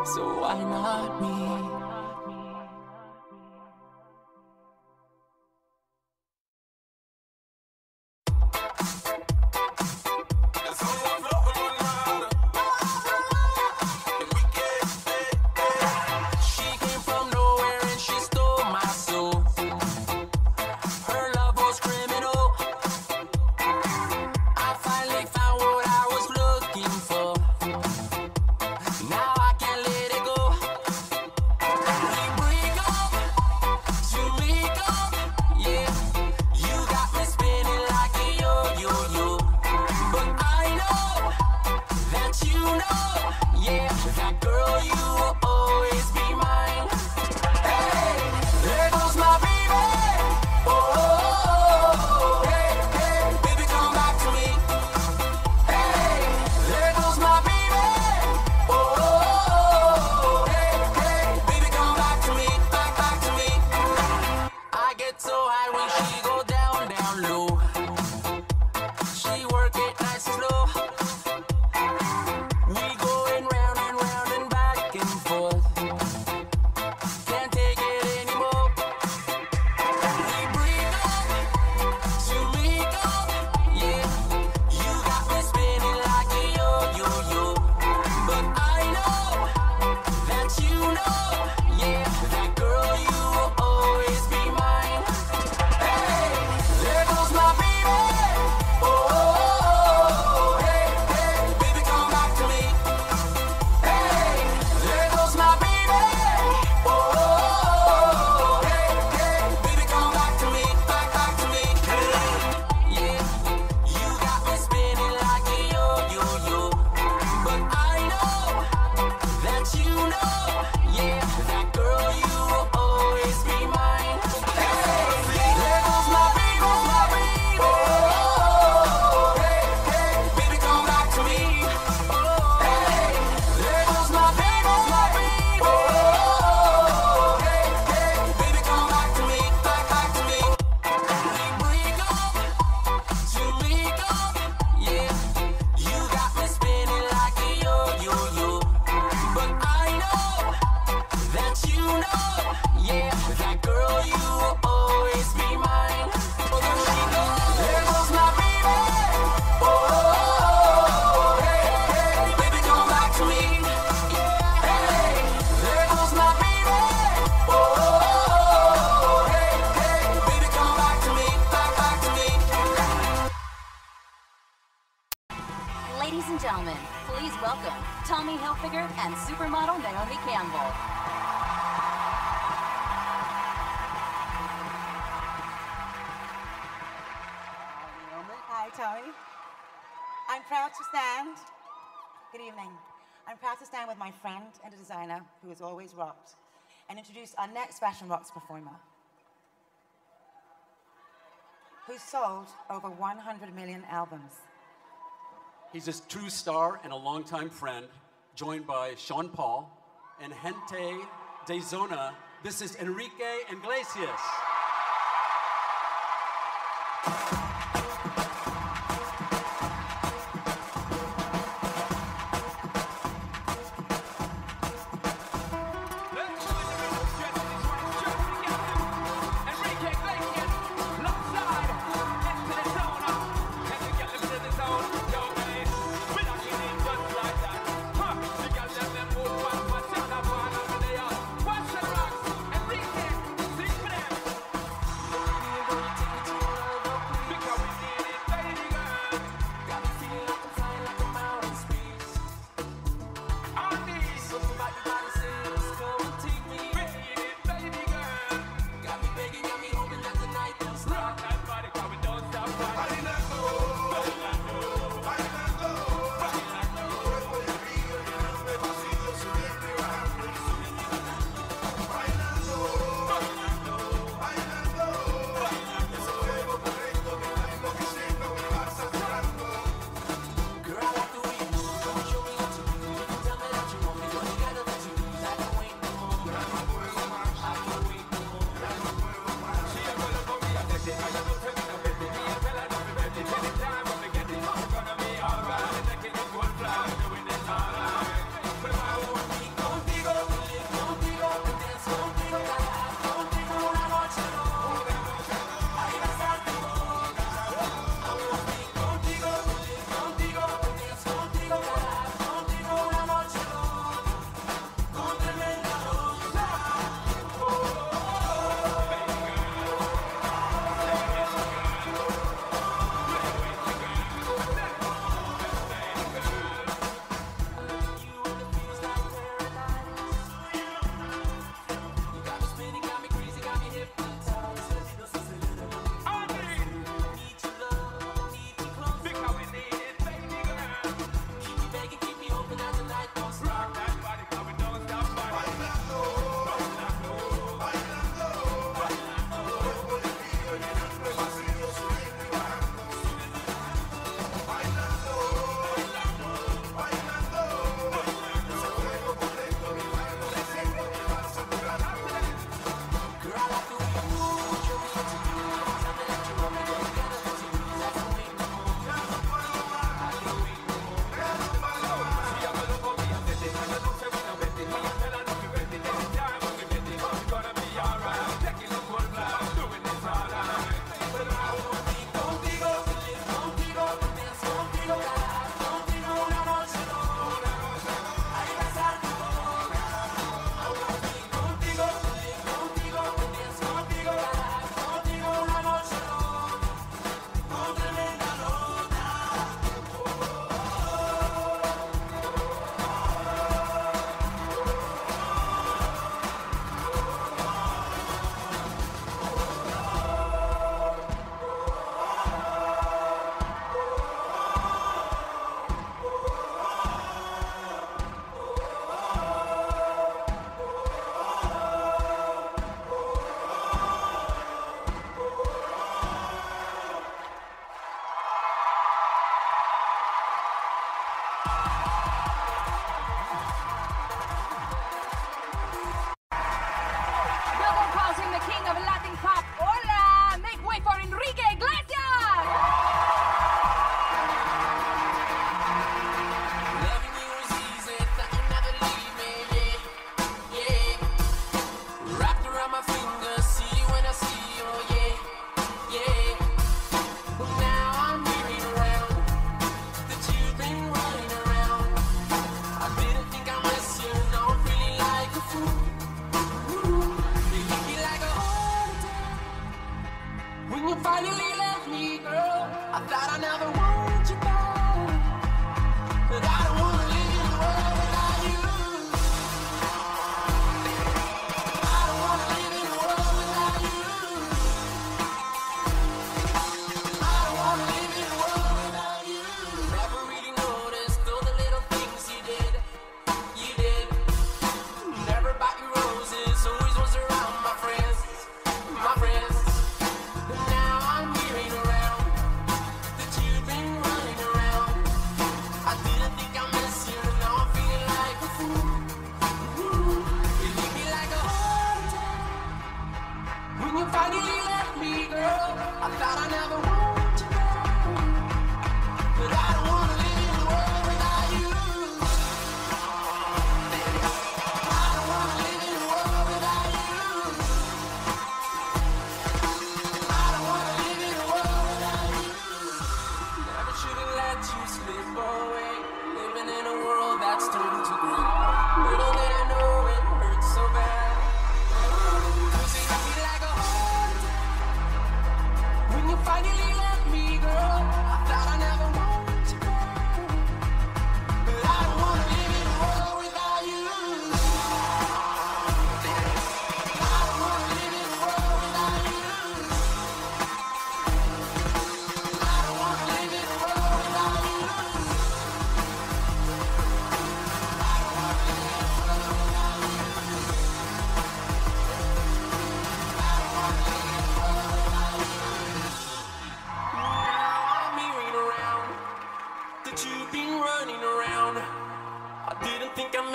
so why not me? Ladies and gentlemen, please welcome Tommy Hilfiger and supermodel Naomi Campbell. Hi, Tommy. I'm proud to stand. Good evening. I'm proud to stand with my friend and a designer who has always rocked and introduce our next Fashion Rocks performer, who sold over 100 million albums. He's a true star and a longtime friend, joined by Sean Paul and Gente de Zona. This is Enrique Iglesias.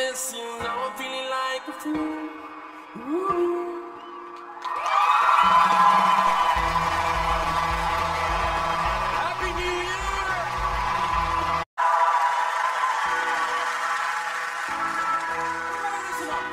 this, you know I'm feeling like a fool. Ooh. Happy New Year! Listen up.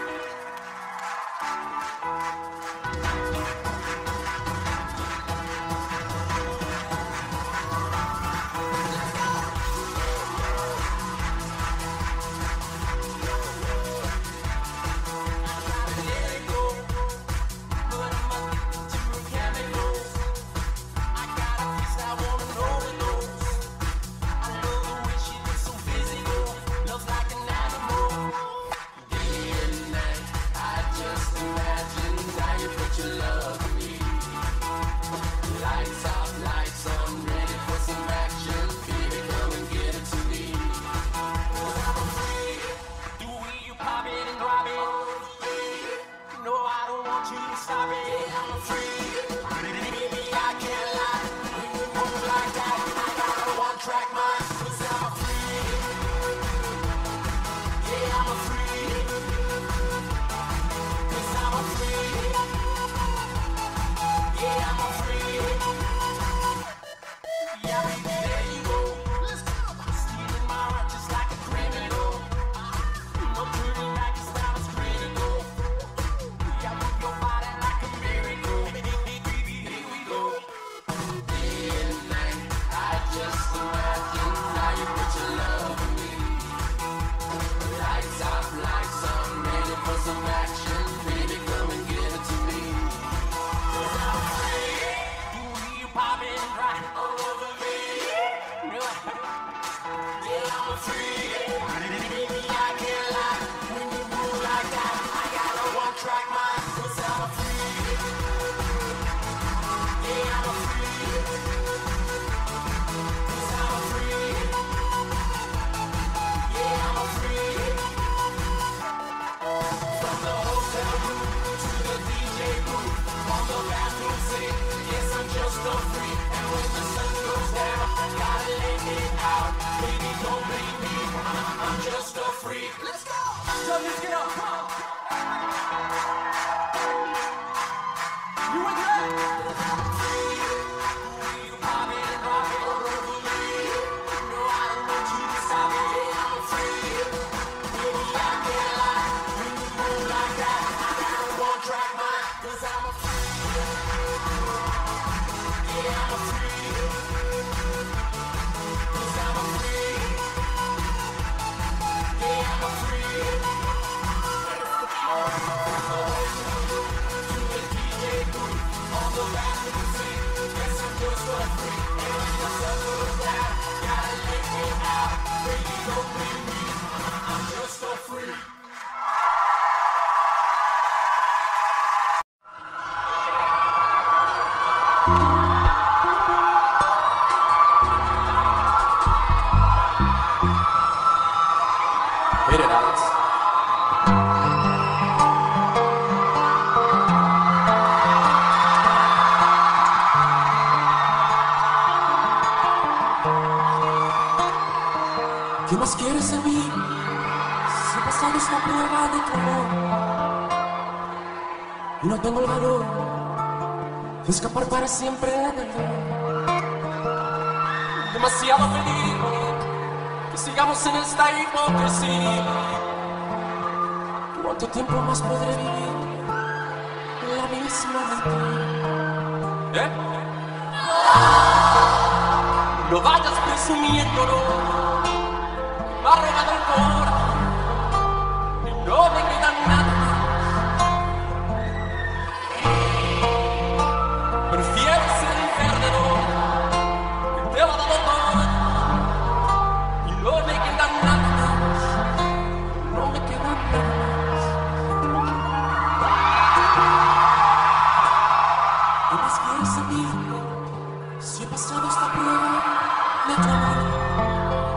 Hit it, Alex. ¿Qué más quieres de mí? Si he pasado esta prueba de tu amor y no tengo el valor de escapar para siempre del dolor. Demasiado feliz que sigamos en esta hipocresía. ¿Cuánto tiempo más podré vivir en la misma mentira? No vayas presumiéndolo. Me ha robado el corazón y no me queda nada más. Prefiero ser un perdedor que te lo ha dado todo y no me queda nada más. No me queda nada más. ¿Qué más quieres de mí? Si he pasado esta prueba de tu amor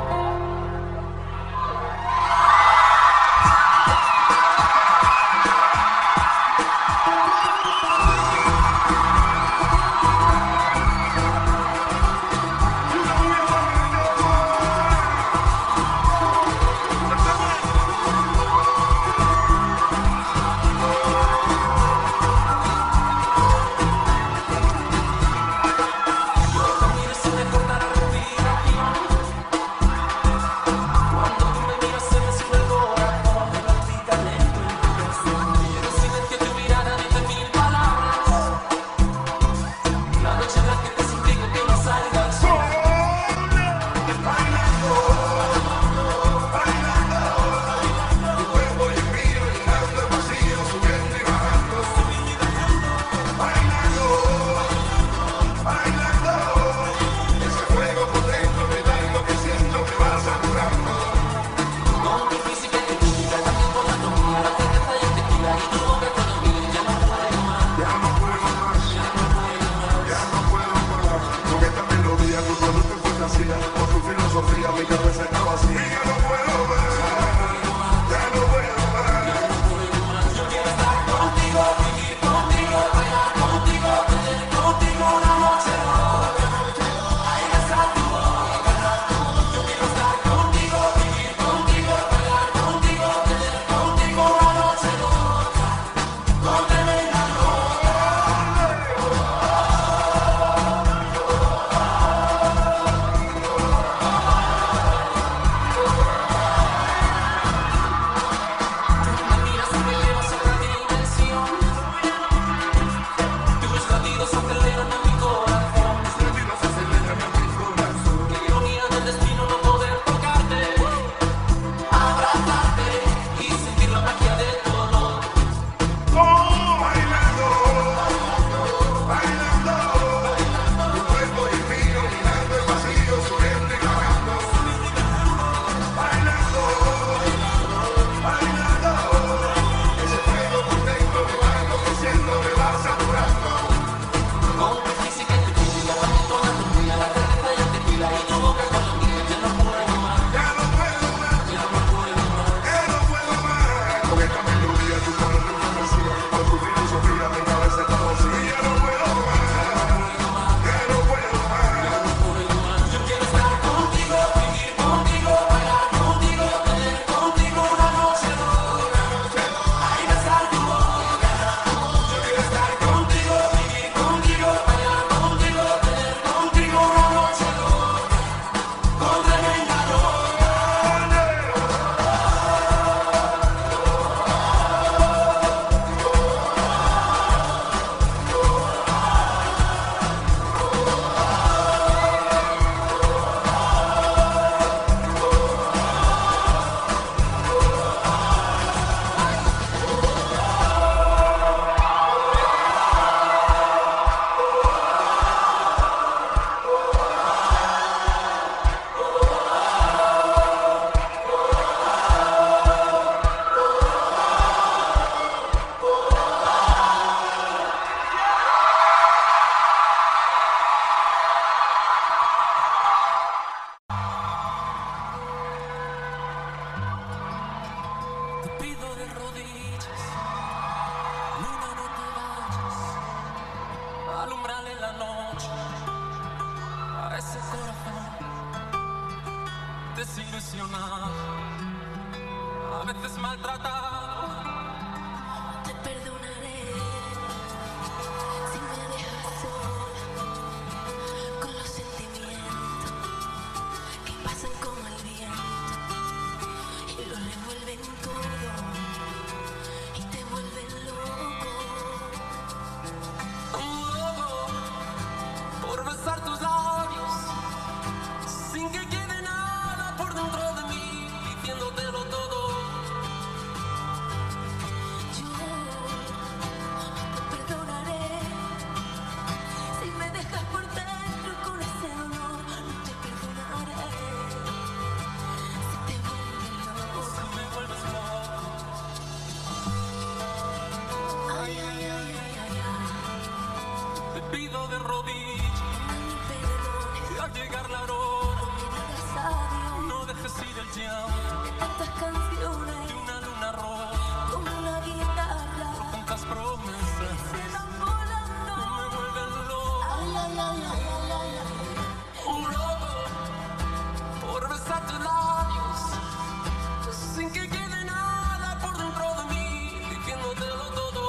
traicionado, a veces maltratado. Te perdonaré si me dejas sola con los sentimientos que pasan como el viento y lo revuelven todo y te vuelven loco. Un loco por besar tus labios sin que quede nada por dentro de mí, diciéndotelo todo. Yo te perdonaré si me dejas por dentro con ese dolor. No te perdonaré si te vuelves loco. Si me vuelves loco. Ay, ay, ay, ay, ay, ay. Te pido de rodillas No me perdones, que al llegar la hora no me digas adiós. no dejes ir el llanto Tantas canciones de una luna roja, como una guitarra tantas promesas se van volando. me vuelven loco. Ay, ay, ay, ay, ay, ay, ay. Un loco por besar tus labios sin que quede nada por dentro de mí, diciéndotelo todo.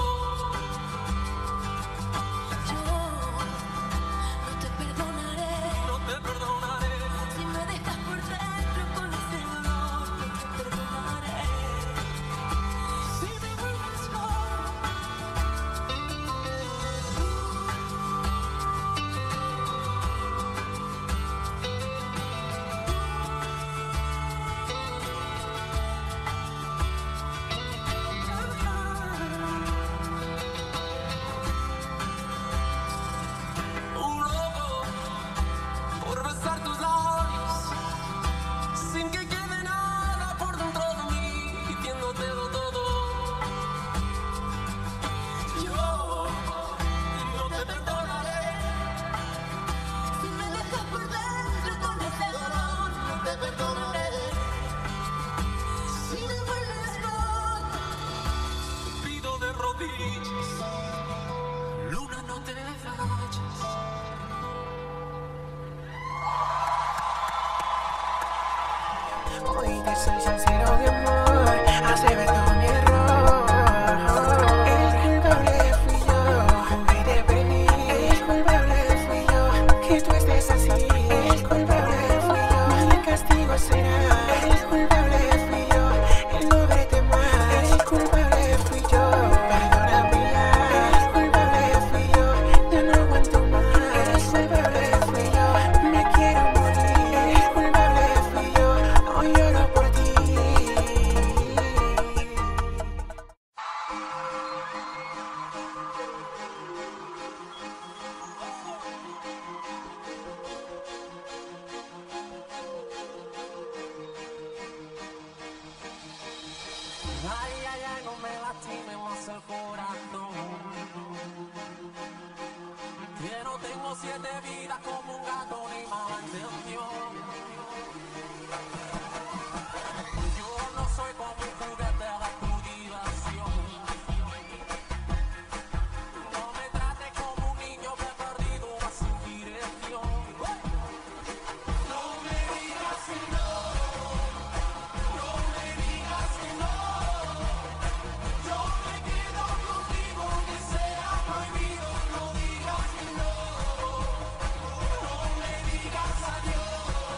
Yo no te perdonaré No te perdonaré. si me dejas por dentro con ese dolor. No te perdonaré si me vuelves loco. Un loco por besar tus labios sin que quede nada por dentro de mí, diciéndotelo todo. Yo no te perdonaré. Si me dejas por dentro con ese dolor, no te perdonaré si me vuelves loco. Pido de rodillas, luna, no te vayas. Hoy te soy sincero, mi amor, hace ver todo mi error. El culpable fui yo, hoy te perdí. El culpable fui yo, que tú estés así. El culpable fui yo, mi castigo será. El culpable fui yo, el no verte más. El culpable fui yo, perdóname ya. El culpable fui yo, ya no aguanto más. El culpable fui yo, me quiero morir. El culpable fui yo, hoy lloro por ti. Ay, ay, ay, no me lastime más el corazón. Que no tengo 7 vidas como un gato ni mala intención. Yo no soy como un juguete de tu diversión. No me trates como un niño que ha perdido a su dirección. No me digas que no. No me digas que no. Yo me quedo contigo, que sea prohibido. No digas que no. No me digas adiós.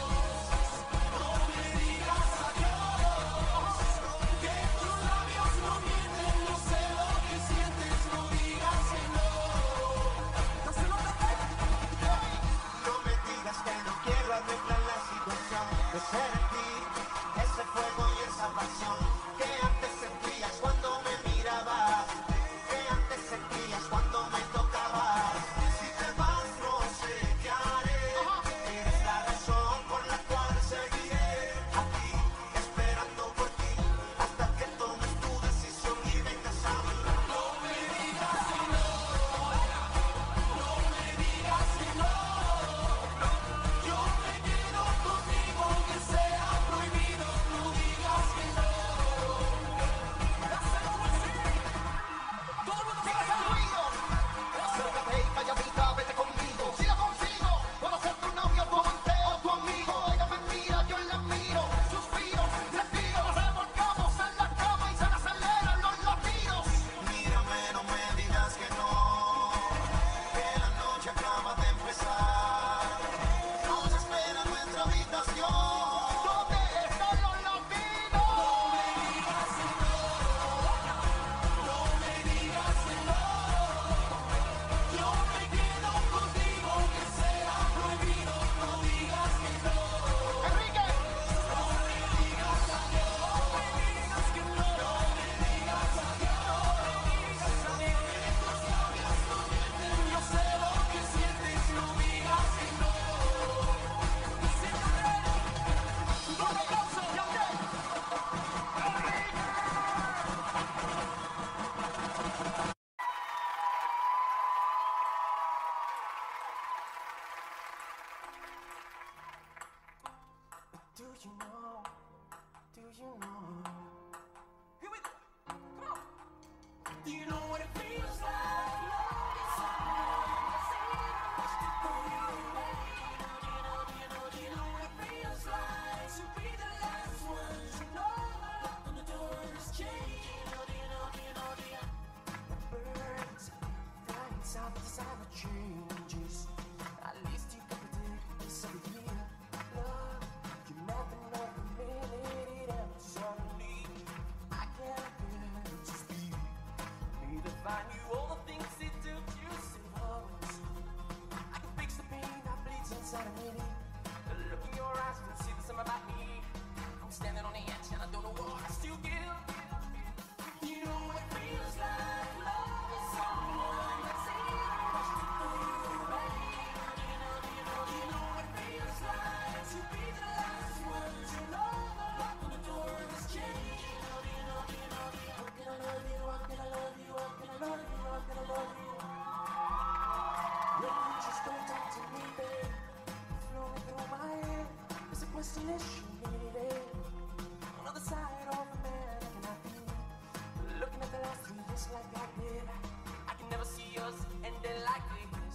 isolation, baby. On the other side of a man, I cannot be. Looking at the last 3 years like I did, I can never see us ending like this.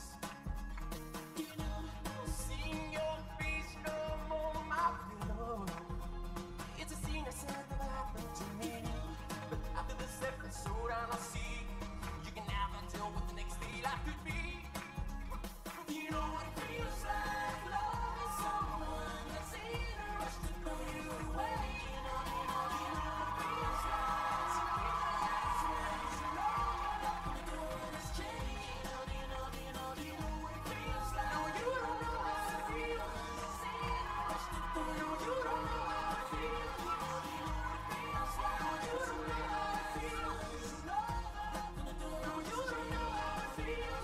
Seeing your face no more, my pillow. It's a scene I said never happened to me. But after this episode, I'll see you can never tell what the next day life could be. You know what it feels like, loving someone that's in a rush to throw you away. You know what it feels like to realize when you know nothing to do with this change. You know what it feels like. No, you don't know how it feels. It's in a rush to throw you. You don't know how it feels. You know what it feels like. No, you don't know how it feels. Nothing to do. No, you don't know how it feels.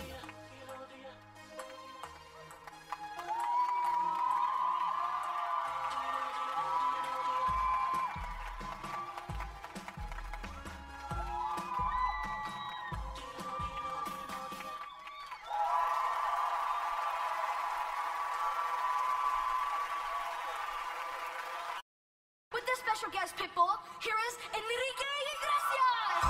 With this special guest, Pitbull, here is Enrique Iglesias!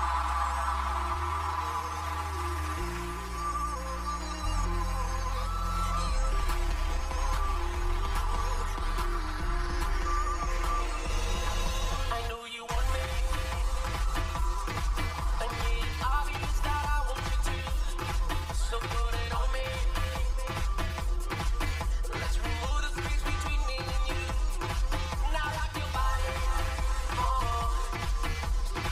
I know you want me, and it's obvious that I want you to. So put it on me. Let's remove the space between me and you. Now rock your body, oh.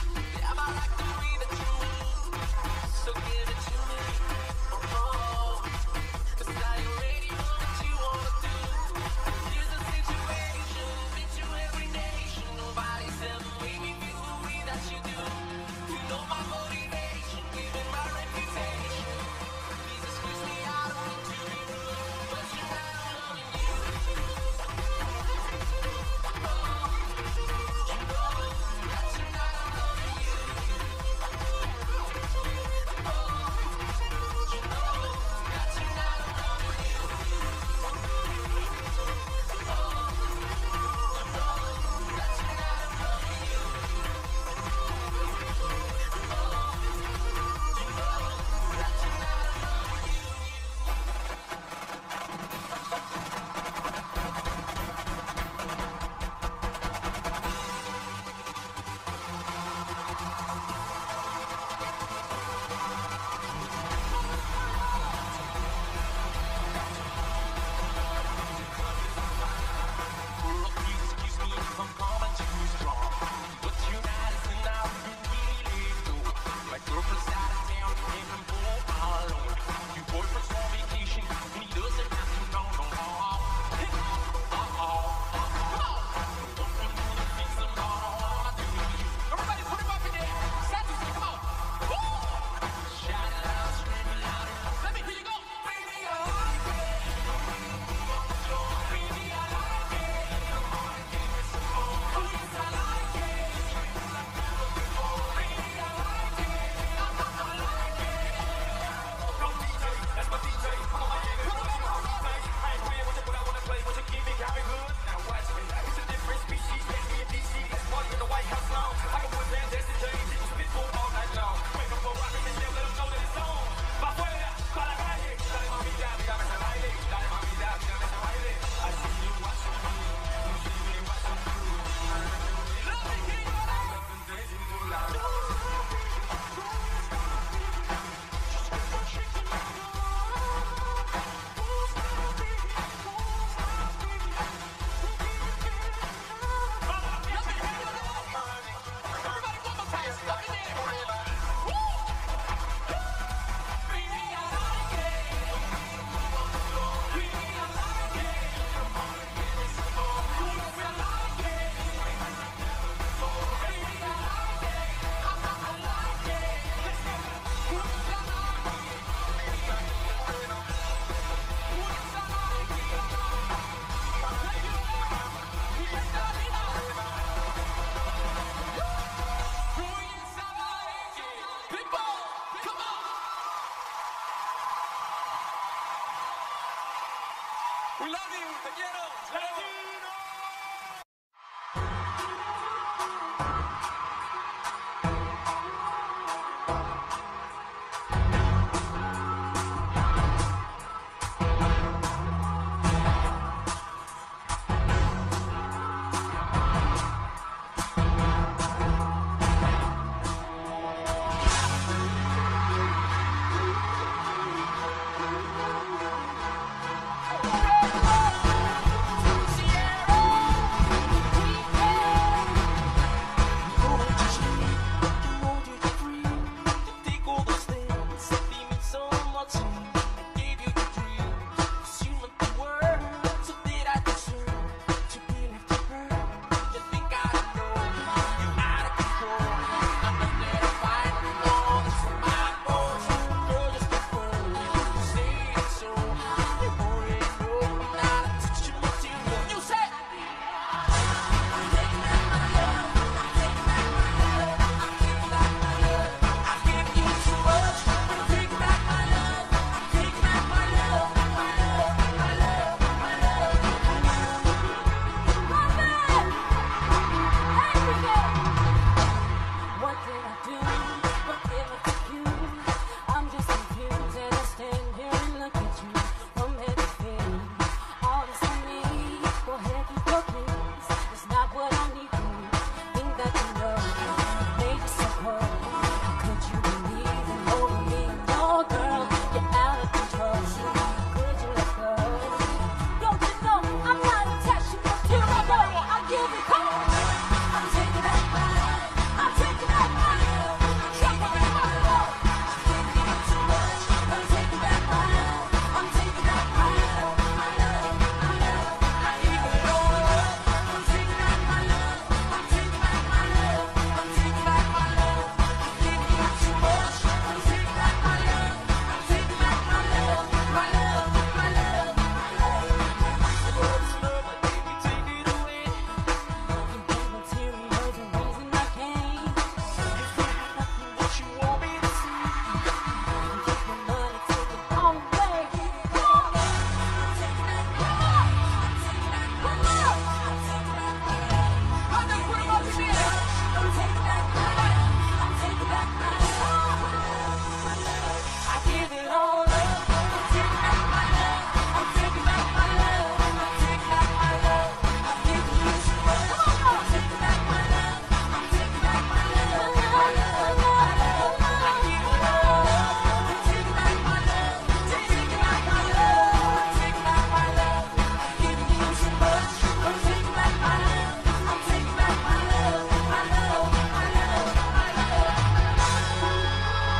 did I do? What did I do? I'm just confused as I stand here and look at you from head to feet. All this on me, go ahead, keep your please. It's not what I need from you. Think that you know, made you so cold. How could you believe in over me? No, girl, you're out of control. Could you let go? Don't you know I'm not attached to your material? I'll give it cold. I'm taking back my love. I'm taking back my love. I'm taking back my love. I'm taking back too much. I'm taking back my love. I'm taking back my love. My love, my love. I give it all up. I'm taking back my love. I'm taking back my love. I'm taking back my love. I'm giving you too much. I'm taking back my love. I'm taking back my love. My love, my love, my love. What's love? I think you take it away. You think material's the reason I came. If I have nothing, what you want me to see? You take the money, take it all away. I'm taking back my love. I'm taking back my love. I'm taking back my love. I'm just putting up the mirror. I'm taking back my love. I'm taking back my love. My love. I give it all up. I'm taking back my love. I'm taking back my love. I'm taking back my love. I'm giving you too much. I'm taking back my love. I'm taking back my love. My love, my love. I give it all up. I'm taking back my love. Taking back my love. I'm taking back my love. I'm giving you too much. I'm taking back my love. I'm taking back my love. My love, my love, my love.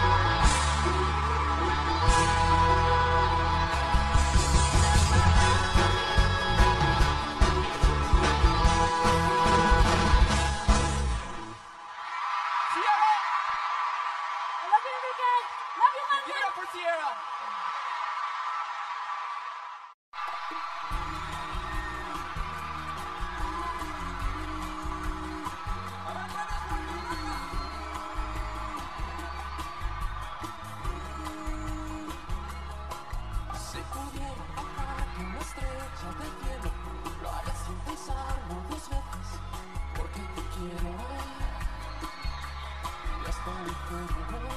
Sierra! I love you, Enrique. Love you, Give it up for Sierra! Si pudiera bajar una estrella del cielo, lo haría sin pensarlo dos veces, porque te quiero y hasta mi cuerpo.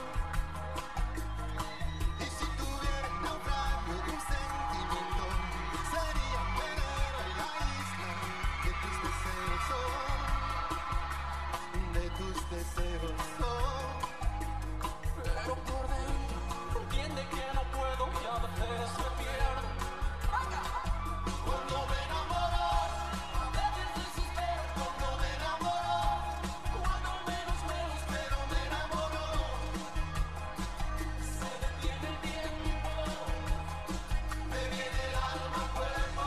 Y si tuviera un naufragio de un sentimiento, sería venero en la isla de tus deseos son, de tus deseos son. Pero por dentro entiende que no puedo y a veces me pierdo. Cuando me enamoro, a veces desespero. Cuando me enamoro, cuando menos me lo espero, me enamoro. Se detiene el tiempo, me viene el alma al cuerpo.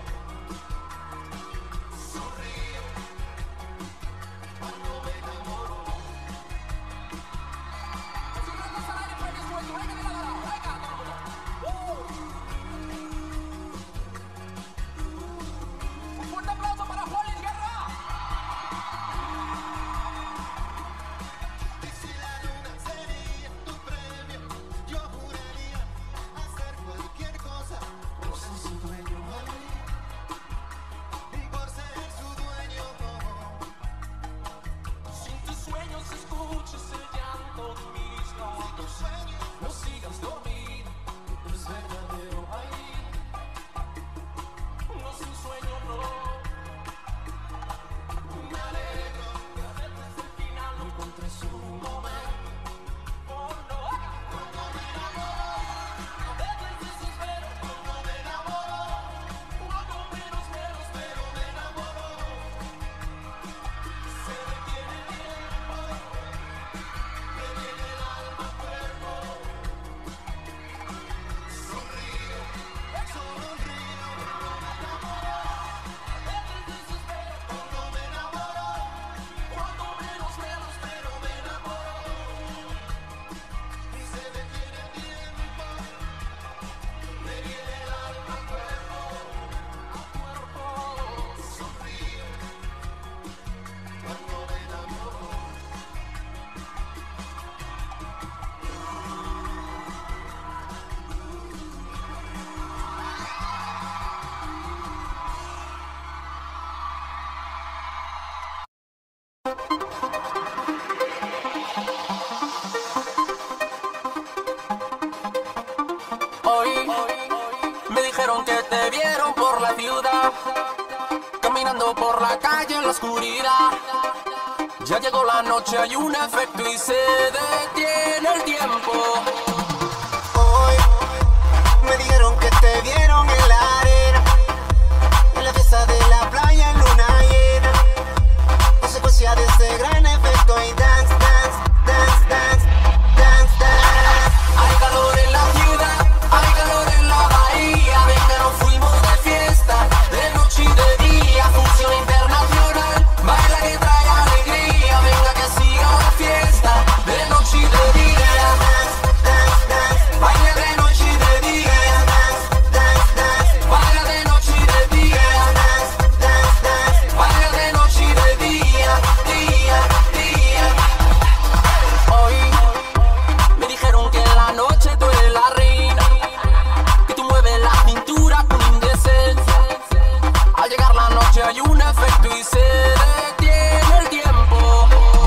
Sonrío cuando me enamoro. Un fuerte aplauso para Juan Guerra. Y si la luna sería tu premio, yo juraría hacer cualquier cosa por ser su dueño, por ser su dueño. Si en tus sueños escuchas el llanto de mis Si tus sueños no sigas dormido, no es verdadero ahí. No es un sueño, no. me alegro, Que a veces el final no encontré su momento. Oh, no. cuando me enamoro, A veces desespero, cuando me enamoro, cuando menos me lo espero. pero me enamoro. Se detiene el tiempo, me viene el alma al cuerpo. caminando por la calle en la oscuridad. Ya llegó la noche, hay un efecto y se detiene el tiempo. Hoy me dijeron que te vieron en la arena, en la fiesta de la playa en luna llena. Consecuencia de ese gran efecto y dance, dance, dance, dance, dance, dance. Hay calor en la ciudad, hay calor en la bahía. Venga, nos fuimos de fiesta, de noche y de día. Fusión internacional, baila que trae alegría. Venga que siga la fiesta, de noche y de día. Dance, dance, dance. Baila de noche y de día. Dance, dance, dance. Baila de noche y de día. Dance, dance, dance. Baila de noche y de día, día, día. Hoy me dijeron que en la noche tú eres la reina, que tú mueves la cintura con indecencia. Al llegar la noche hay un efecto y se detiene el tiempo.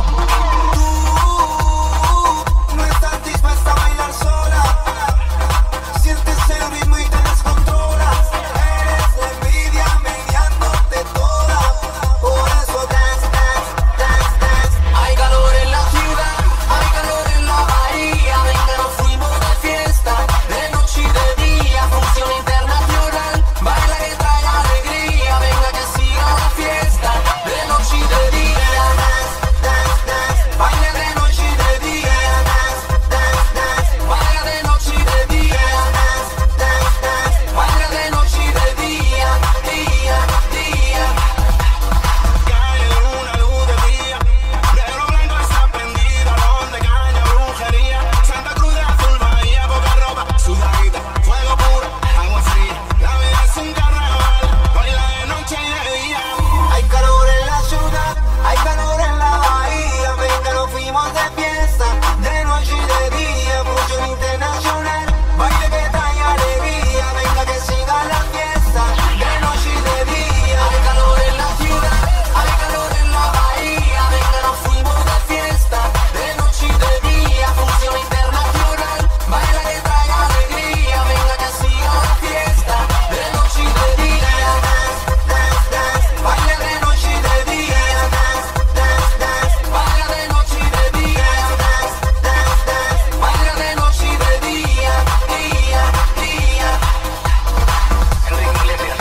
Tú no estás dispuesta a bailar sola. Sientes el ritmo y te descontrolas. Eres la envidia mediándote toda. Por eso dance, dance, dance, dance. Hay calor en la ciudad, hay calor en la bahía. Venga, nos fuimos de fiesta, de noche y de día. Fusión internacional, baila que trae alegría. Venga que siga la fiesta, de noche y de día. Dance, dance, dance. Baila de noche y de día. Dance, dance, dance. Baila de noche y de día. Dance, dance, dance. Baila de noche y de día, día, día. Cae una luz de día, negro blanco está prendido, donde caña brujería. Santa Cruz de azul, bahía, poca ropa, sudadita, fuego puro, agua fría. La vida es un carnaval, baila de noche y de día. Hay calor en la ciudad, hay calor en la bahía. Venga, nos fuimos de fiesta, de noche y de día. Fusión internacional, baile que trae alegría. Venga que siga la fiesta, de noche y de día. Hay calor en la ciudad, hay calor en la bahía. Venga, nos fuimos de fiesta, de noche y de día. Fusión internacional, baila que trae alegría. Venga que siga la fiesta, de noche y de día. Dance, dance, dance. Baila de noche y de día. Dance, dance, dance. Baila de noche y de día. Dance, dance, dance. Baila de noche y de día, día, día. Enrique Iglesias,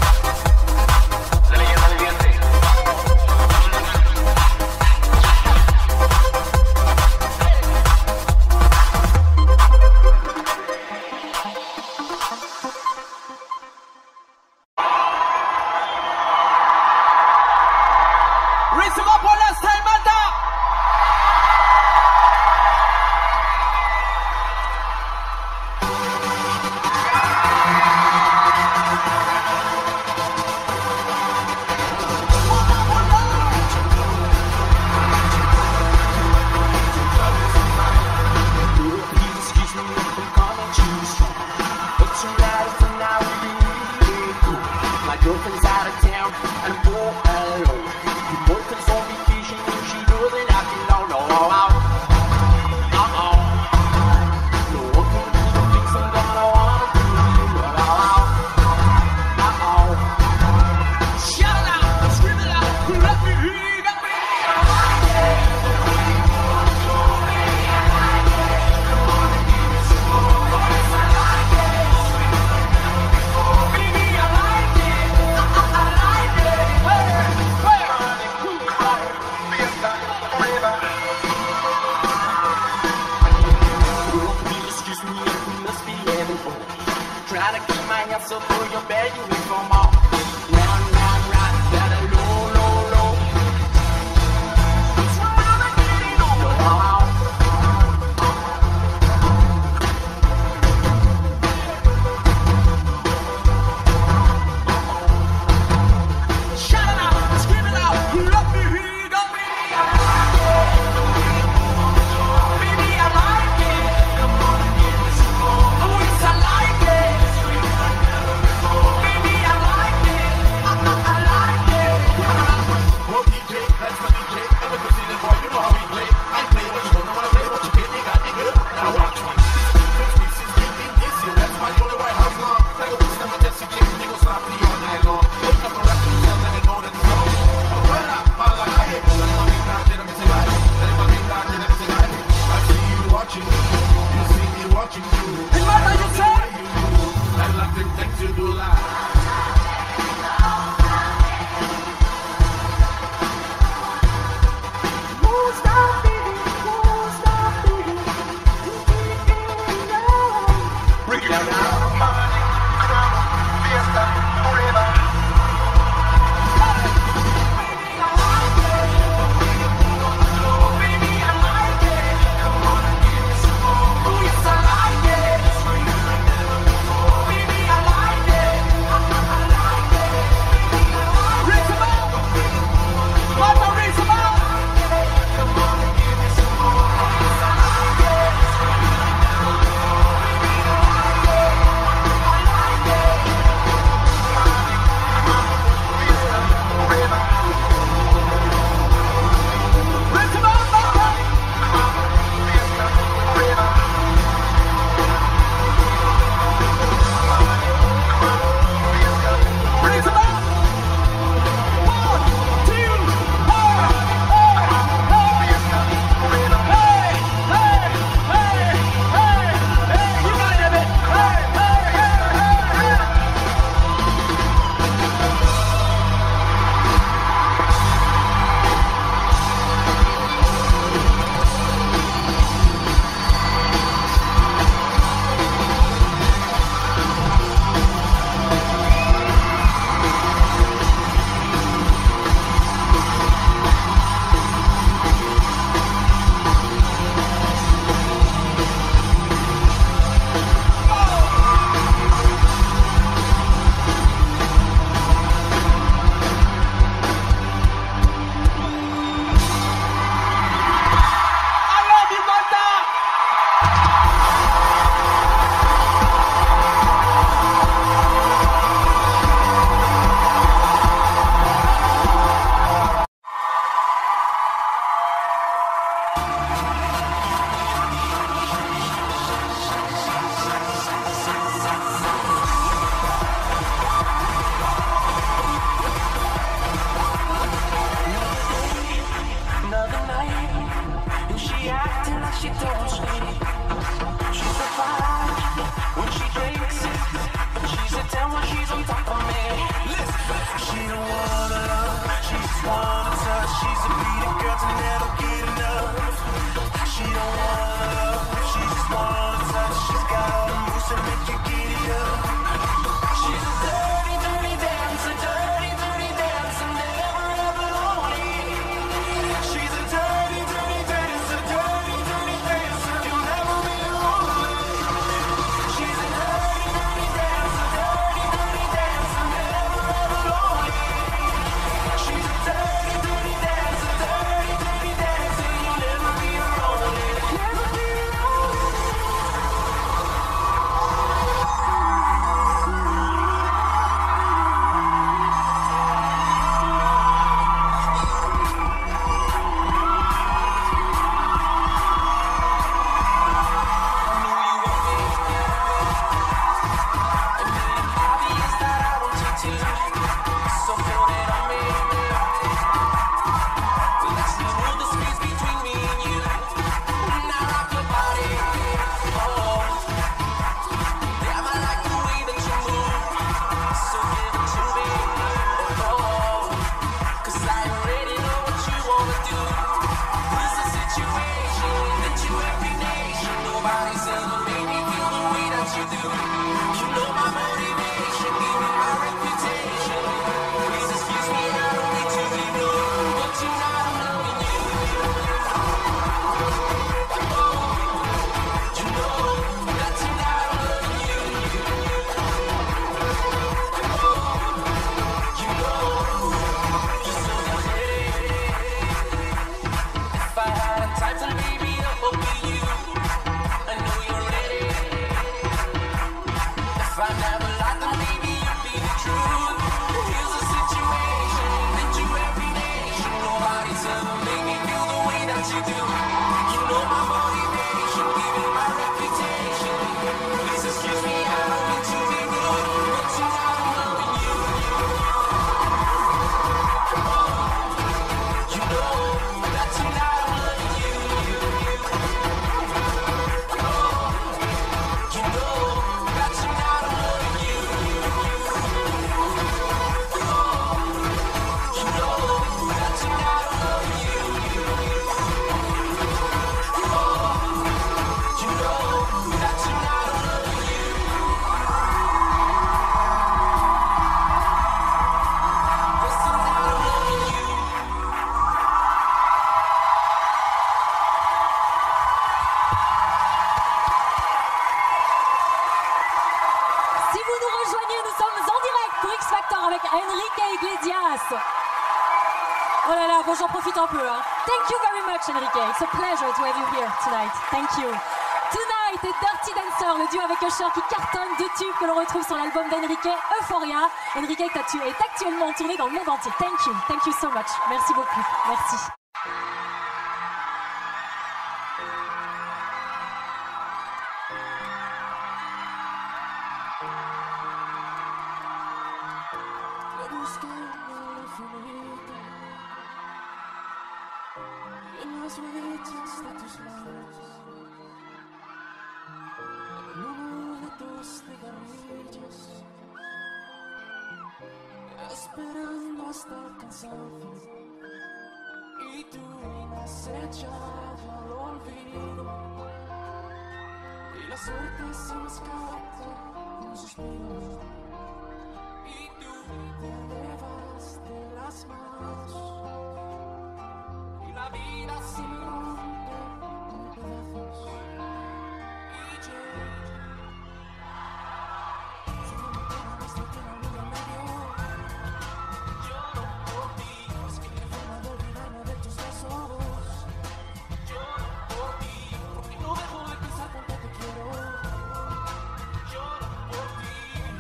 la leyenda viviente. Raise him up one last time, Manta! Excuse me if I'm coming too strong, but tonight is the night we really go. My girlfriend's out of town and I'm all alone. Your boyfriend's on vacation and she doesn't have to know. No, no one can do the things I'm gonna wanna do. Shout it out, scream it out, let me hear you, got me. Excuse me if we must be having fun. Trying to keep my hands up for your bed, you need for more. Round, better low, low, low. That's what I'm getting on. Shout it out, scream it out, let me hear you, got me. Baby, I like it. Oh, yes, I like it. Baby, acting like she don't sleep. She's a 5 when she drinks it, but she's a 10 when she's on top of me. She don't wanna love, she just wanna touch. She's a beat girl to never get enough. She don't wanna love, she just wanna touch. She's got all the moves to make you get it up. She's a dirty, dirty dancer, dirty, dirty dancer, never ever lonely. She's a dirty, dirty dancer, dirty, dirty dancer, you'll never be lonely. She's a dirty, dirty dancer, dirty, dirty dancer, never ever lonely. She's a dirty, dirty dancer, dirty, dirty dancer, you'll never be lonely. Never be lonely. Oh là là, bon j'en profite un peu. Hein. Thank you very much Enrique. It's a pleasure to have you here tonight. Thank you. Tonight et Dirty Dancer, le duo avec Usher qui cartonne, 2 tubes que l'on retrouve sur l'album d'Enrique, Euphoria. Enrique est actuellement en tournée dans le monde entier. Thank you so much. Merci beaucoup. Merci. Las huellas de tus manos, el humo de tus cigarrillos, esperando hasta el cansancio, y tú me has echado al olvido, y la suerte se me escapa un suspiro, y tú te llevas de las manos. La vida se rompe en pedazos y yo solo me queda desde que la vida me dio. Lloro por ti, es que qué forma de olvidarme de tus besos. Lloro por ti, porque no dejo de pensar cuánto te quiero. Lloro por ti.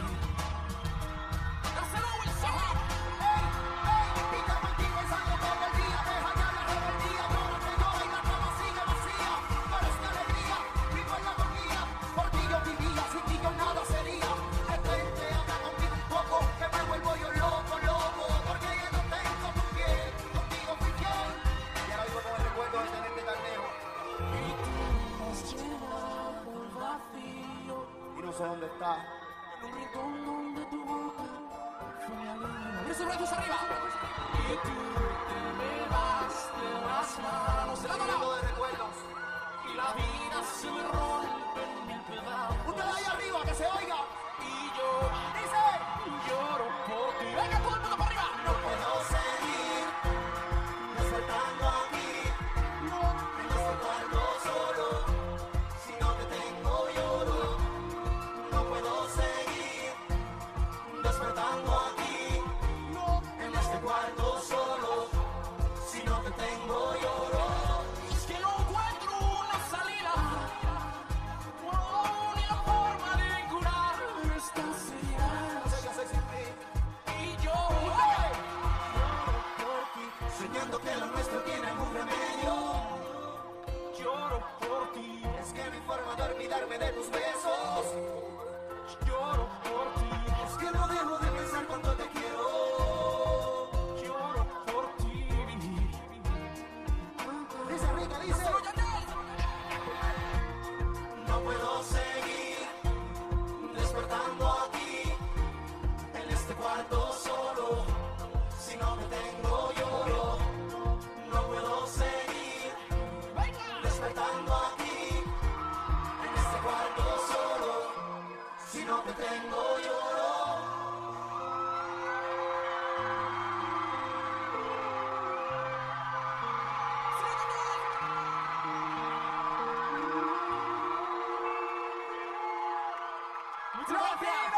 ¡Dáselo, Wilson! ¡Ey, ey! Pita Martínez, algo todo el día, deja ya la rebeldía, yo no te doy la trama. sé dónde está. En un rincón donde tu boca fue mi alivio. ¡Abre sus brazos arriba! Y tú te me vas de las manos. ¡Se la Lleno de recuerdos. Y la vida se me rompe en mil pedazos. Ustedes ahí arriba, que se oiga. Y yo, dice, lloro por ti. Venga, todo el mundo para arriba. No puedo seguir despertando aquí. No, En este cuarto solo. Si no te tengo lloro. No puedo seguir despertando aquí. no. En este cuarto solo. Si no te tengo lloro. Es que no encuentro una salida. No, ni la forma de curar estas heridas. No sé qué hacer sin ti. Y yo, Por ti. Soñando que lo nuestro tiene algún remedio. lloro por ti. Es que mi forma de olvidarme de tus besos. Lloro por ti. Es que no dejo de pensar cuando te quiero. Lloro por ti. Dice Rica, dice. No puedo seguir despertando aquí. En este cuarto solo. Si no te tengo lloro. No puedo seguir despertando aquí. En este cuarto solo. Si no te tengo lloro. Muchas gracias.